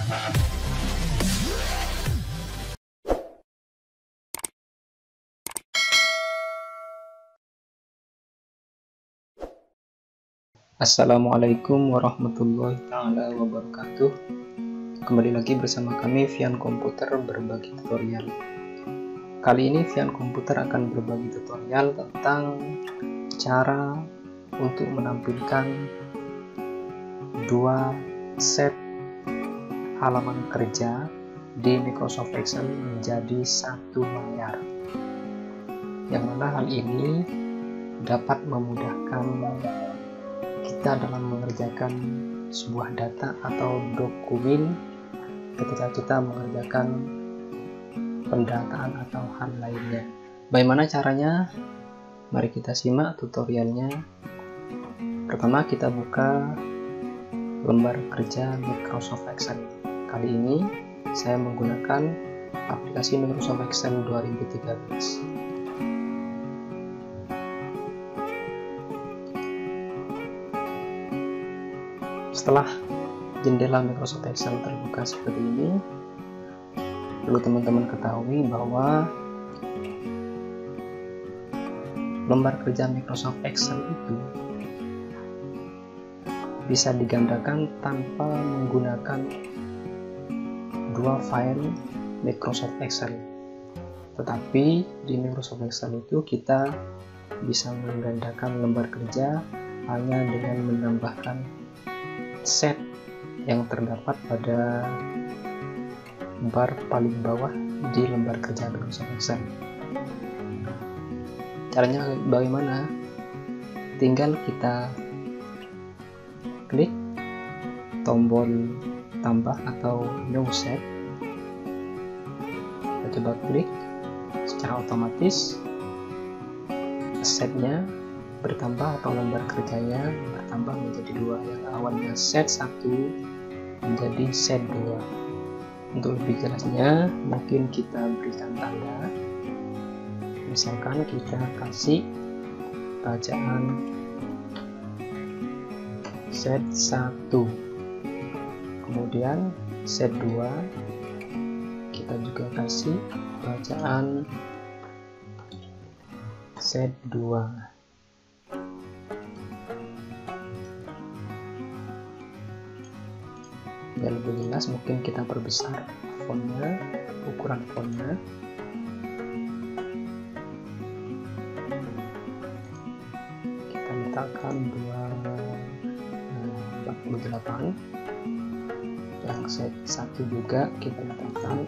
Assalamualaikum warahmatullahi taala wabarakatuh. Kembali lagi bersama kami Vian Komputer berbagi tutorial. Kali ini Vian Komputer akan berbagi tutorial tentang cara untuk menampilkan dua set halaman kerja di Microsoft Excel menjadi satu layar. Yang mana hal ini dapat memudahkan kita dalam mengerjakan sebuah data atau dokumen ketika kita mengerjakan pendataan atau hal lainnya. Bagaimana caranya? Mari kita simak tutorialnya. Pertama kita buka lembar kerja Microsoft Excel. Kali ini saya menggunakan aplikasi Microsoft Excel 2013. Setelah jendela Microsoft Excel terbuka seperti ini, perlu teman-teman ketahui bahwa lembar kerja Microsoft Excel itu bisa digandakan tanpa menggunakan dua file Microsoft Excel. Tetapi di Microsoft Excel itu kita bisa menggandakan lembar kerja hanya dengan menambahkan set yang terdapat pada bar paling bawah di lembar kerja Microsoft Excel. Caranya bagaimana? Tinggal kita klik tombol tambah atau new set. Kita coba klik, secara otomatis setnya bertambah atau lembar kerjanya bertambah menjadi 2. Yang awalnya set 1 menjadi set 2. Untuk lebih jelasnya mungkin kita berikan tanda, misalkan kita kasih bacaan set 1, kemudian set 2 kita juga kasih bacaan set 2. Yang lebih jelas mungkin kita perbesar fontnya, ukuran fontnya. Kita letakkan 48. Yang set 1 juga kita letakkan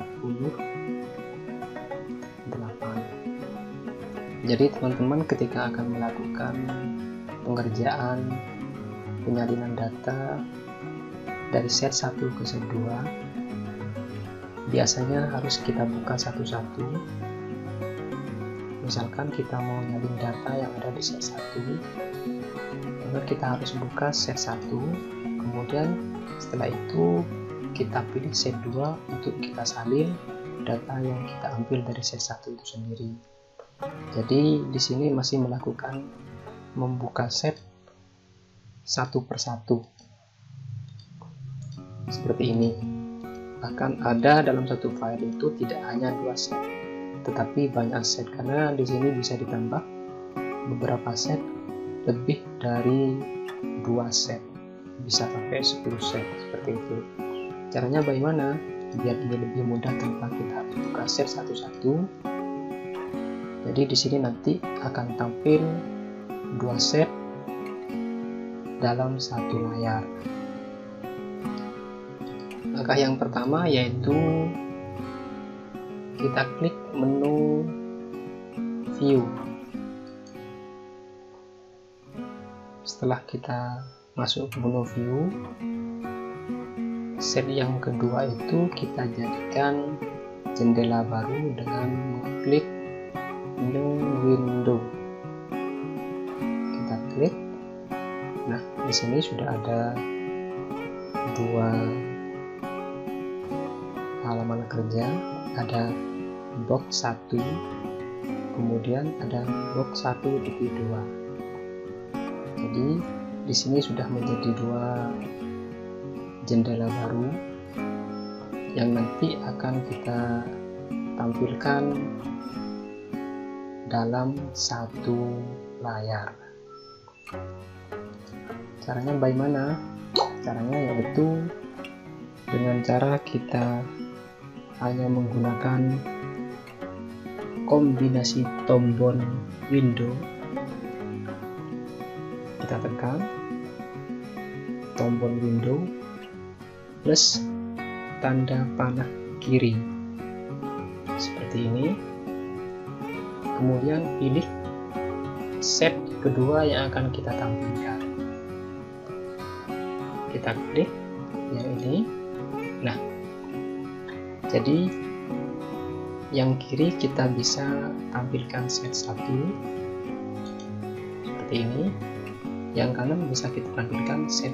48. Jadi teman-teman ketika akan melakukan pengerjaan penyalinan data dari set 1 ke set 2, biasanya harus kita buka satu-satu. Misalkan kita mau nyalin data yang ada di set 1, maka kita harus buka set 1, kemudian setelah itu kita pilih set 2 untuk kita salin data yang kita ambil dari set 1 itu sendiri. Jadi di sini masih melakukan membuka set satu persatu seperti ini. Bahkan ada dalam satu file itu tidak hanya 2 set, tetapi banyak set, karena di sini bisa ditambah beberapa set, lebih dari 2 set, bisa sampai 10 set seperti itu. Caranya bagaimana? Biar ini lebih mudah tanpa kita buka set satu-satu. Jadi di sini nanti akan tampil 2 set dalam satu layar. Langkah yang pertama yaitu kita klik menu view. Setelah kita masuk ke menu view, set yang kedua itu kita jadikan jendela baru dengan mengklik new window. Kita klik. Nah, di sini sudah ada 2 halaman kerja, ada box 1, kemudian ada box 1.2. Jadi di sini sudah menjadi 2 jendela baru yang nanti akan kita tampilkan dalam satu layar. Caranya bagaimana? Caranya yaitu dengan cara kita hanya menggunakan kombinasi tombol window. Kita tekan tombol window plus tanda panah kiri seperti ini. Kemudian pilih set kedua yang akan kita tampilkan. Kita klik yang ini. Nah, jadi yang kiri kita bisa tampilkan set 1 seperti ini, yang kanan bisa kita tampilkan set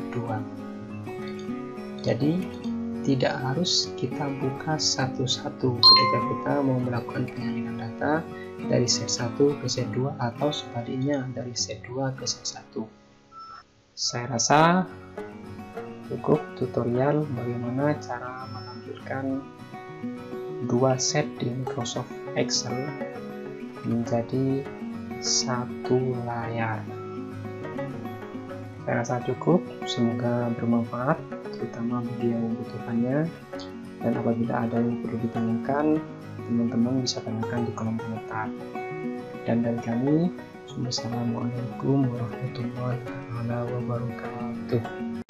2. Jadi tidak harus kita buka satu-satu ketika kita mau melakukan penyalinan data dari set 1 ke set 2 atau sebaliknya dari set 2 ke set 1. Saya rasa cukup tutorial bagaimana cara menampilkan dua set di Microsoft Excel menjadi satu layar. Saya rasa cukup, semoga bermanfaat terutama bagi yang membutuhkannya, dan apabila ada yang perlu ditanyakan, teman-teman bisa tanyakan di kolom komentar. Dan dari kami, Assalamualaikum warahmatullahi wabarakatuh.